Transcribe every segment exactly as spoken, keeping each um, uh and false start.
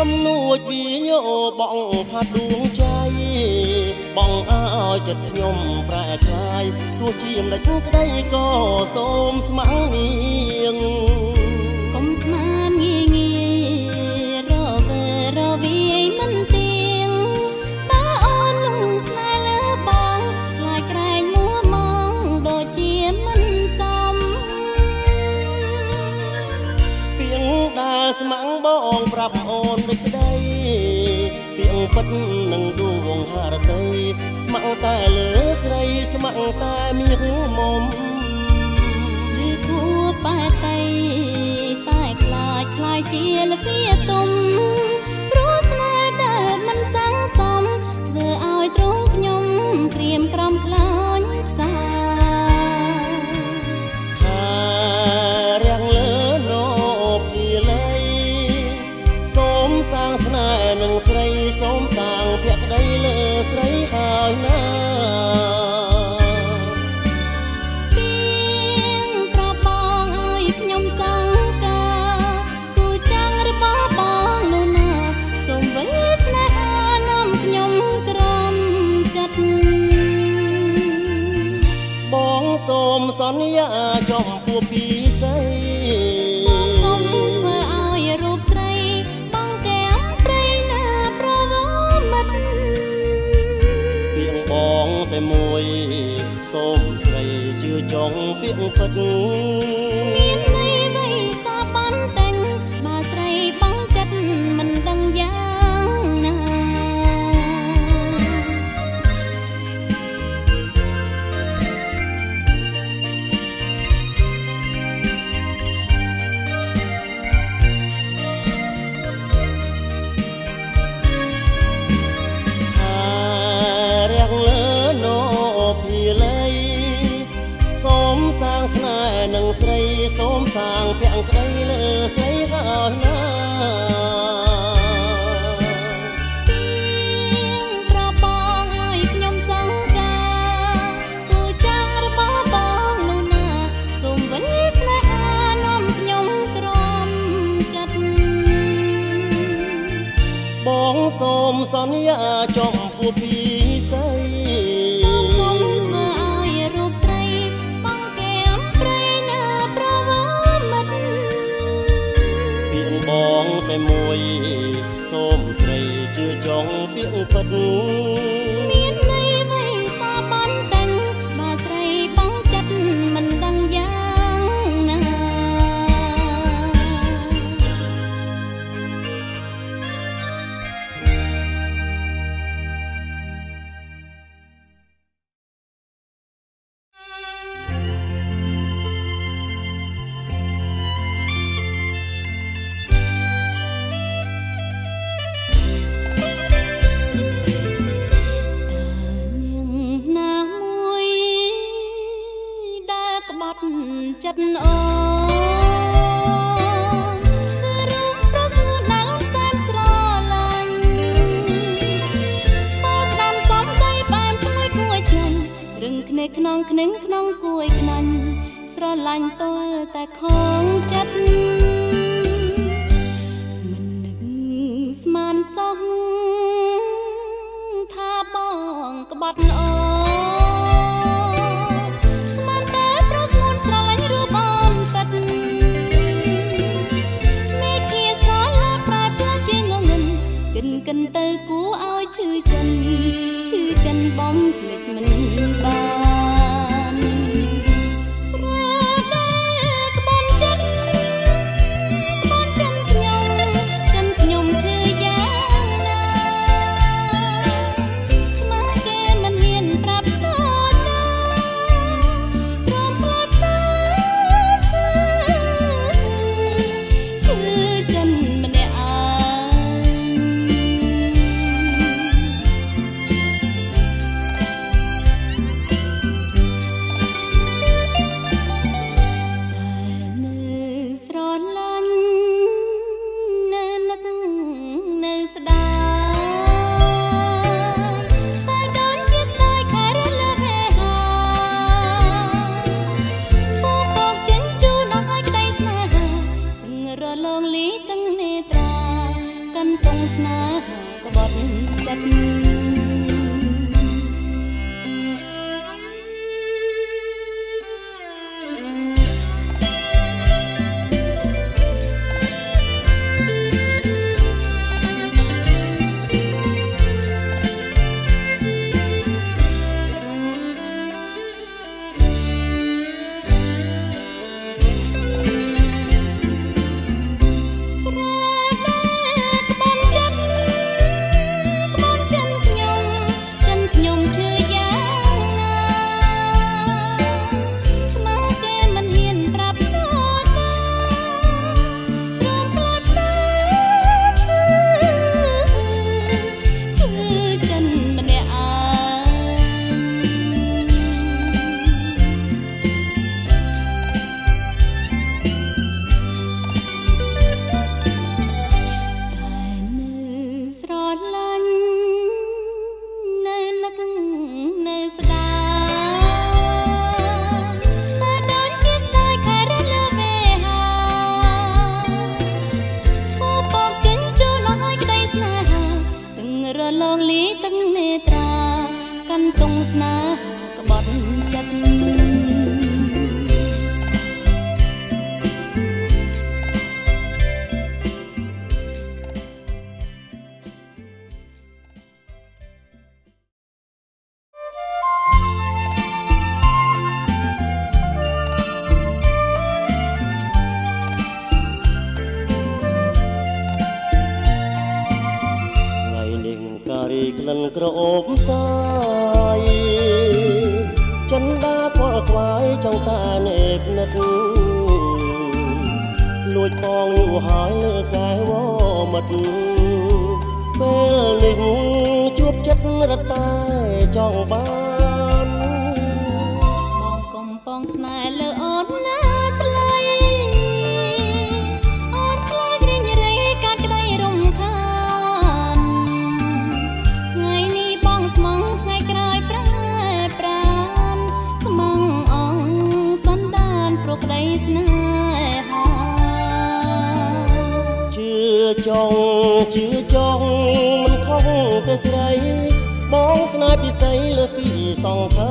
มនួចវាយោបងផាត់ដួងใจបងអើយចិត្តខ្ញុំប្រែคลายទោះជាមិនក្តីក៏សូមស្ម័គ្រនាងកុំស្មានងាយងាយរវើរវាយមិនទៀងបើអូននឹងស្នេហ៍លើបងខ្លាចក្រែងមួមងដូចជាមិនសមពីងដែលស្ម័គ្របងប្រាប់អូនដូចក្តីពីងពិតនឹងដួងហារតីស្ម័គ្រតែលើស្រីស្ម័គ្រតែមានមុំឬគួបែតីតែខ្លាចខ្លាយជាលវាទុំព្រោះស្នេហ៍ដែលមិនសង្សមធ្វើឲ្យទ្រង់ខ្ញុំព្រាមក្រំខ្លាញ់ផ្សាហារាំងលើណូពីលៃសូមសាងស្នេហ៍នឹងស្រីសូមសាងភក្តីលើស្រីហើយណាពីងប្របងឲ្យខ្ញុំសង្កាគូចាំងរបស់បងនោះណាសូមវិលស្នេហានាំខ្ញុំក្រំចិត្តបងសូមសន្យាចំពោះពីស្រីកុំធ្វើឲ្យរូបស្រីបងកែមព្រៃណាប្រវមិត្តពីងបងតែមួយសូមស្រីជឿចង់ពីងពិតមានន័យវ័យសាបានតែងបើស្រីបងចិត្តមិនដឹងយ៉ាងណាសូមសាងស្នេហ៍នឹងស្រីសូមសាងភក្តីលើស្រីហើយណាពីងប្របងឲ្យខ្ញុំសង្កាគូចាំងរបស់បងនោះណាសូមវិលស្នេហានាំខ្ញុំក្រំចិត្តបងសូមសន្យាចំពោះពីស្រីបងតែមួយសូមស្រីជឿចង់ពីងពិតមានន័យវ័យសាបានតែងបើស្រីបងចិត្តមិនដឹងយ៉ាងណាចិត្តអូគឺរំប្រស្ងួនដែលសែនស្រឡាញ់បើស្ដាំសំដីបែបឈ្ងុយគួយឆ្ងាញ់រឹងភ្នែកខ្នងខ្នឹងក្នុងគួយខ្នាញ់ស្រឡាញ់ទល់តែខងចិត្តមិននឹកស្មានសោះថាបងក្បត់អូកិនទៅគួរឲ្យឈឺចិនឈឺចិនបំភ្លេចមិនបានព្រោះតែក្បន់ចិត្តក្បន់ចិនខ្ញុំចិនខ្ញុំឈឺយ៉ាងណាមកគេមិនហ៊ានទង់ស្នេហ៍ក្បត់ចិត្តក្លិនក្រអូបសាយចិនដាខ្វល់ខ្វាយចង់តានេបនិតលួចផងយូរហើយលើកែវមិត្តពេលនេះជួបចិត្តរត់តែចង់បានបងកំពងស្នេហ៍លើអូនណាថ្លៃអូនខ្លាចរិញរៃកាត់ក្តីរំខានថ្ងៃនេះបងស្មងថ្ងៃក្រោយប្រែប្រានខ្មងអងសន្តានប្រក្តីស្នេហាជឿចង់ជឿចង់មិនខុសទេស្រីបងស្នេហ៍ពិសីលើពីសងខា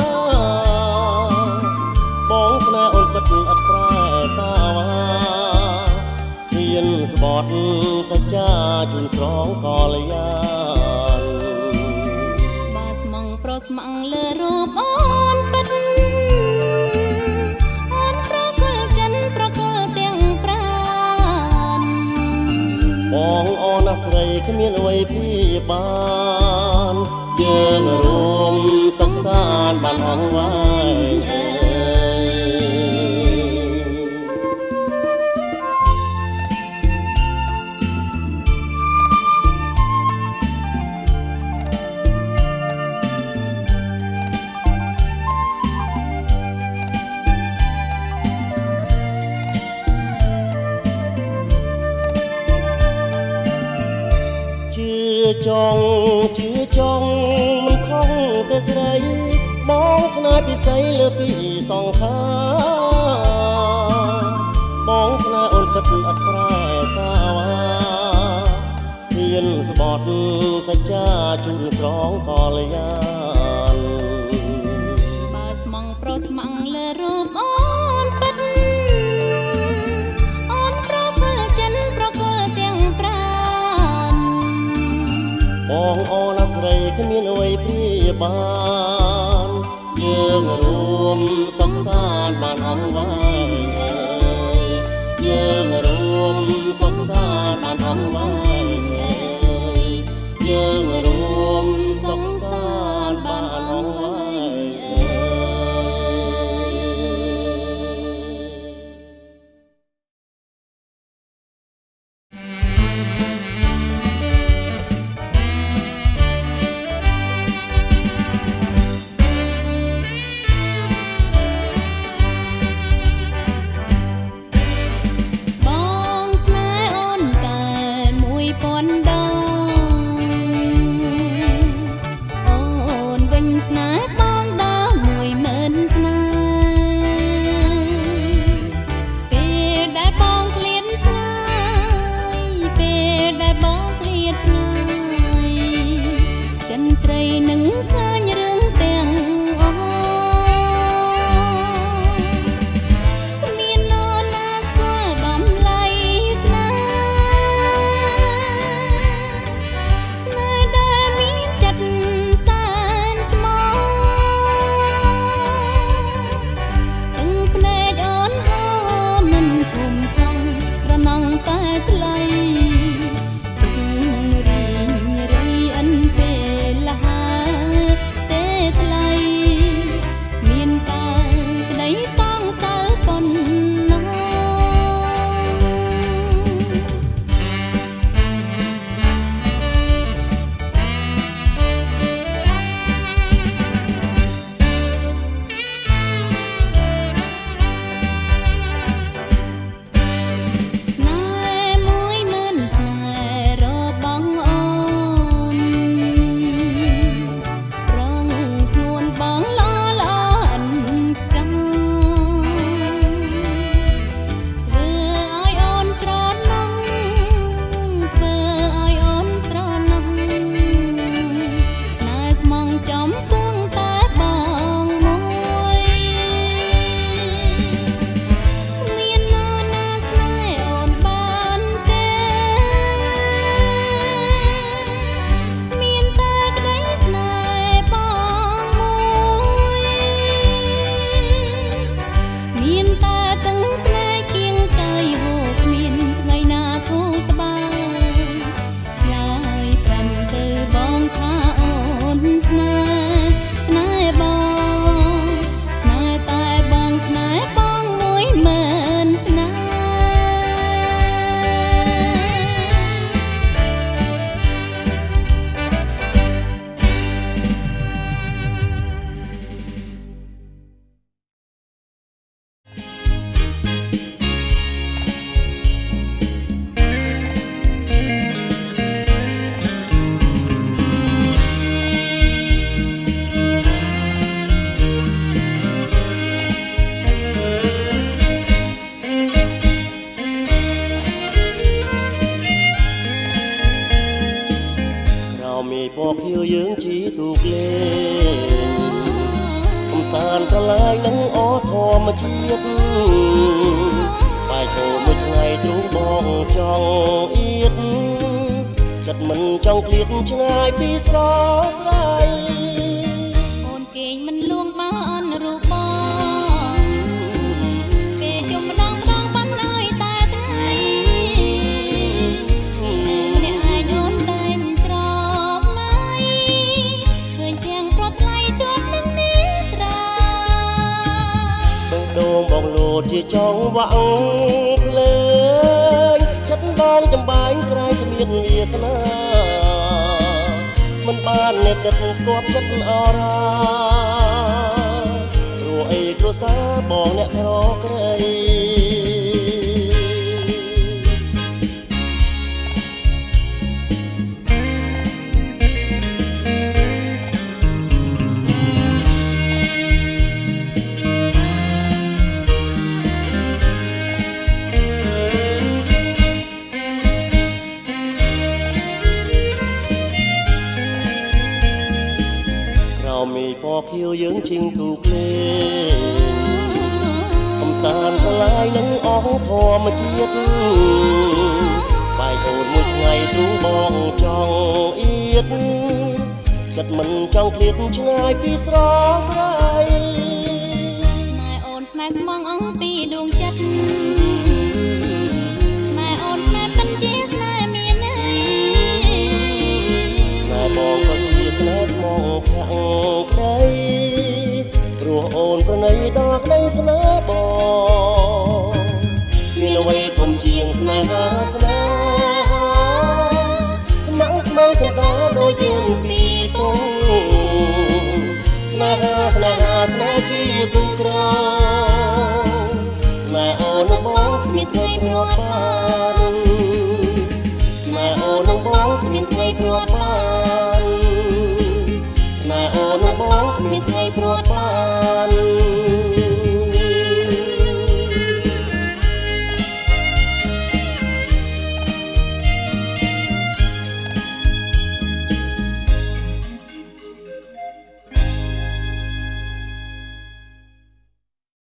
បងស្នេហ៍អូនពិតអត់ប្រែសាវាហ៊ានស្បត់សច្ចាជូនស្រងកលយានបាស្មងប្រុសស្មងលើរូបអូនពិតអូនប្រកល់ចិនប្រកល់ទាំងប្រានបងអូនណាស្រីគ្មានអ្វីពីបានយើងរួមសុខសាន្តបានអង្វែងចង់ជឿចង់មិនខុសទេស្រីបងស្នេហ៍ពិសីលើពីសងខាបងស្នេហ៍អូនពិតអត់ប្រែសាវាហ៊ានស្បត់សច្ចាជូនស្រងកលយានបើស្មងប្រុសស្មងលើរូបអូនពិតអូនប្រកល់ចិនប្រកល់ទាំងប្រានបងអូនណាស្រីគ្មានអ្វីព្រាបានយើងរួមសុខសាន្តបានអង្វែងយើងរួមសុខសាន្តបានអង្វែងយើងរួមសុខសាន្តបានអង្វែងចសានប្រឡាយនឹងអធម្មជាតិបាយធូរមួយថ្ងៃទ្រូងបងចង់អៀតចិត្តមិនចង់ឃ្លាតឆ្ងាយពីស្រស់ស្រាយអូនគេងមិនលួងបានរូបបងពេលជុំម្ដងម្ដងបានហើយតែថ្ងៃម្នាក់ឯងអូនតែងស្រមៃឃើញទាំងប្រត់ថ្លៃជាប់នឹងនេះត្រាបេះដូងបងលោតជាចង់វាក់ភ្លើងចិត្តបងចំបាញ់ក្រែងគ្មានវាសនាមិនបាននឹកដឹកគប់ចិត្តអរាព្រោះអីគ្រួសារបងអ្នកក្រក្រៃมีพอเขียวយើងជិងទូភ្លេងកំសាន្តប្រឡាយនឹងអស់ធម្មជាតិបាយអូនមួយថ្ងៃទ្រូងបងចង់អៀតចិត្តមិនចង់ឃ្លាតឆ្ងាយពីស្រស់ស្រាយម៉ែអូនស្នេហ៍ស្មងអង្គពីដួងចិត្តម៉ែអូនស្នេហ៍ពិនជាស្នេហ៍មានន័យស្នេហ៍បងក៏ជាស្នេហ៍ស្មងភ័ក្រក្ដីព្រោះអូនប្រណីដល់ក្ដីស្នេហ៍បងមានអ្វីធំជាងស្នេហាស្នេហាស្មងស្មងកណ្ដាលដូចយើងពីរពងស្នេហាស្នេហាស្នេហ៍ជាគូក្រស្នេហ៍អូនបងគ្មានថ្ងៃព្រាត់បានស្នេហ៍អូនបងគ្មានថ្ងៃព្រាត់បានស្នេហ៍អូនបងគ្មានថ្ងៃព្រាត់បាន